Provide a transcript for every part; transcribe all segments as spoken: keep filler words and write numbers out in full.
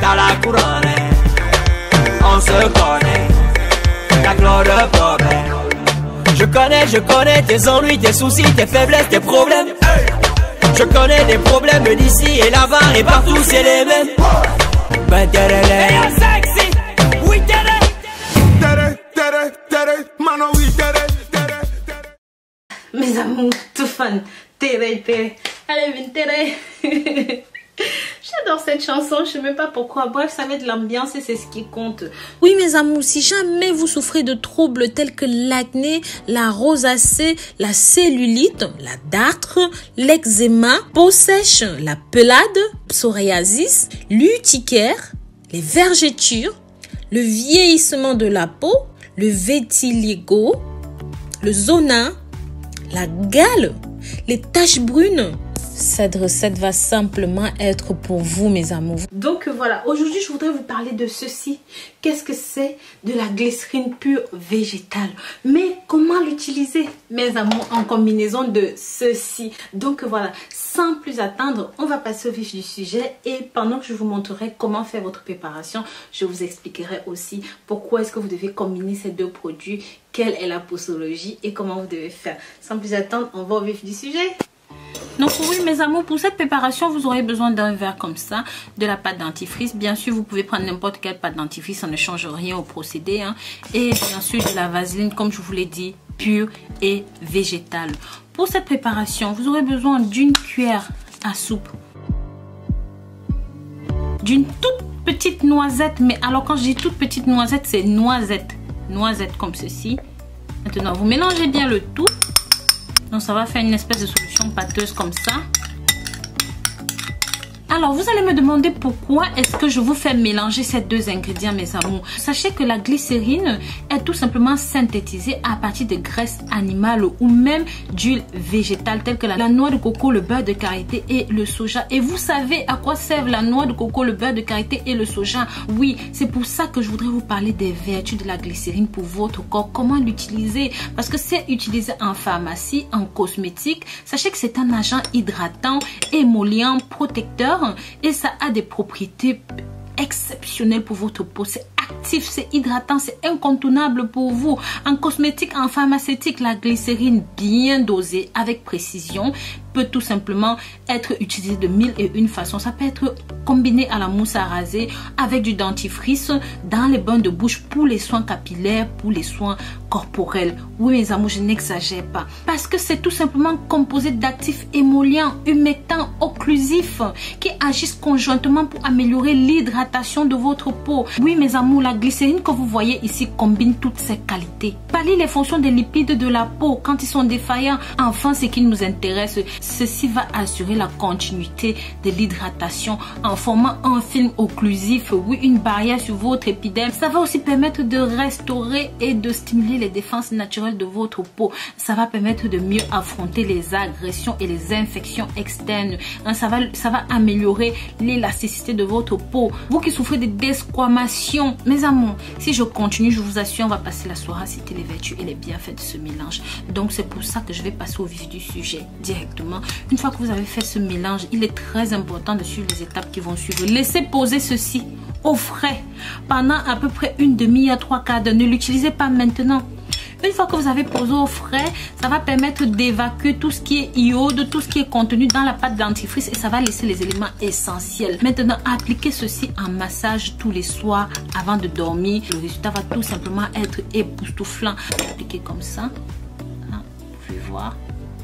t'as la couronne. On se connaît, y'a que l'on de problème. Je connais, je connais tes ennuis, tes soucis, tes faiblesses, tes problèmes. Je connais des problèmes d'ici et là-bas et partout c'est les mêmes. Ben tere hey yo sexy, oui tere tere tere tere, mano oui tere tere tere. Mes amours, tout fan, tere tere, allez viens tere. J'adore cette chanson, je ne sais même pas pourquoi. Bref, ça met de l'ambiance et c'est ce qui compte. Oui, mes amours, si jamais vous souffrez de troubles tels que l'acné, la rosacée, la cellulite, la dartre, l'eczéma, peau sèche, la pelade, psoriasis, l'urticaire, les vergetures, le vieillissement de la peau, le vitiligo, le zona, la gale, les taches brunes, cette recette va simplement être pour vous, mes amours. Donc voilà, aujourd'hui je voudrais vous parler de ceci. Qu'est-ce que c'est? De la glycérine pure végétale. Mais comment l'utiliser, mes amours, en combinaison de ceci? Donc voilà, sans plus attendre, on va passer au vif du sujet. Et pendant que je vous montrerai comment faire votre préparation, je vous expliquerai aussi pourquoi est-ce que vous devez combiner ces deux produits, quelle est la posologie et comment vous devez faire. Sans plus attendre, on va au vif du sujet. Donc oui, mes amours, pour cette préparation, vous aurez besoin d'un verre comme ça, de la pâte dentifrice. Bien sûr, vous pouvez prendre n'importe quelle pâte dentifrice, ça ne change rien au procédé, hein. Et bien sûr, de la vaseline, comme je vous l'ai dit, pure et végétale. Pour cette préparation, vous aurez besoin d'une cuillère à soupe, d'une toute petite noisette. Mais alors, quand je dis toute petite noisette, c'est noisette. Noisette comme ceci. Maintenant, vous mélangez bien le tout. Donc ça va faire une espèce de solution pâteuse comme ça. Alors vous allez me demander pourquoi est-ce que je vous fais mélanger ces deux ingrédients, mes amours. Sachez que la glycérine est tout simplement synthétisée à partir de graisses animales ou même d'huile végétale telles que la noix de coco, le beurre de karité et le soja. Et vous savez à quoi servent la noix de coco, le beurre de karité et le soja? Oui, c'est pour ça que je voudrais vous parler des vertus de la glycérine pour votre corps. Comment l'utiliser? Parce que c'est utilisé en pharmacie, en cosmétique. Sachez que c'est un agent hydratant, émollient, protecteur. Et ça a des propriétés exceptionnelles pour votre peau. C'est actif, c'est hydratant, c'est incontournable pour vous. En cosmétique, en pharmaceutique, la glycérine bien dosée avec précision peut tout simplement être utilisée de mille et une façons. Ça peut être combiné à la mousse à raser, avec du dentifrice, dans les bains de bouche pour les soins capillaires, pour les soins corporels. Oui, mes amours, je n'exagère pas. Parce que c'est tout simplement composé d'actifs émollients, humectants, occlusifs, qui agissent conjointement pour améliorer l'hydratation de votre peau. Oui, mes amours, la glycérine que vous voyez ici combine toutes ces qualités. Pallie les fonctions des lipides de la peau quand ils sont défaillants. Enfin, ce qui nous intéresse, ceci va assurer la continuité de l'hydratation en formant un film occlusif, oui, une barrière sur votre épiderme. Ça va aussi permettre de restaurer et de stimuler les défenses naturelles de votre peau. Ça va permettre de mieux affronter les agressions et les infections externes. Ça va, ça va améliorer l'élasticité de votre peau. Vous qui souffrez de desquamation, mes amours, si je continue, je vous assure, on va passer la soirée à citer les vertus et les bienfaits de ce mélange. Donc c'est pour ça que je vais passer au vif du sujet directement. Une fois que vous avez fait ce mélange, il est très important de suivre les étapes qui vont suivre. Laissez poser ceci au frais pendant à peu près une demi à trois quarts d'heure. Ne l'utilisez pas maintenant. Une fois que vous avez posé au frais, ça va permettre d'évacuer tout ce qui est iode, tout ce qui est contenu dans la pâte dentifrice et ça va laisser les éléments essentiels. Maintenant, appliquez ceci en massage tous les soirs avant de dormir. Le résultat va tout simplement être époustouflant. Appliquez comme ça. Là, vous pouvez voir.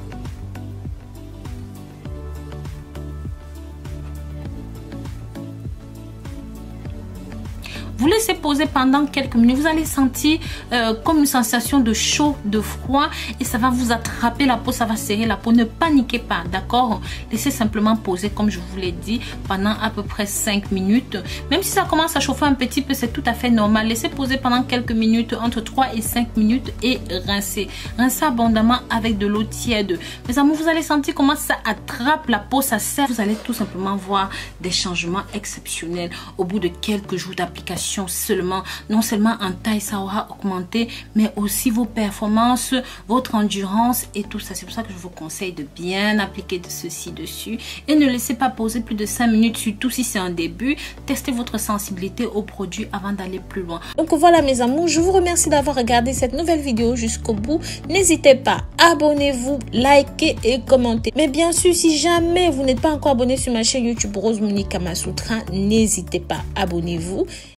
Vous laissez poser pendant quelques minutes. Vous allez sentir euh, comme une sensation de chaud, de froid. Et ça va vous attraper la peau, ça va serrer la peau. Ne paniquez pas, d'accord? Laissez simplement poser, comme je vous l'ai dit, pendant à peu près cinq minutes. Même si ça commence à chauffer un petit peu, c'est tout à fait normal. Laissez poser pendant quelques minutes, entre trois et cinq minutes. Et rincez. Rincez abondamment avec de l'eau tiède. Mes amours, vous allez sentir comment ça attrape la peau, ça serre. Vous allez tout simplement voir des changements exceptionnels au bout de quelques jours d'application. application seulement. Non seulement en taille, ça aura augmenté, mais aussi vos performances, votre endurance et tout ça. C'est pour ça que je vous conseille de bien appliquer de ceci dessus et ne laissez pas poser plus de cinq minutes, surtout si c'est un début. Testez votre sensibilité au produit avant d'aller plus loin. Donc voilà mes amours, je vous remercie d'avoir regardé cette nouvelle vidéo jusqu'au bout. N'hésitez pas, abonnez-vous, likez et commentez. Mais bien sûr, si jamais vous n'êtes pas encore abonné sur ma chaîne YouTube Rose Monique Kamasutra, n'hésitez pas, abonnez-vous.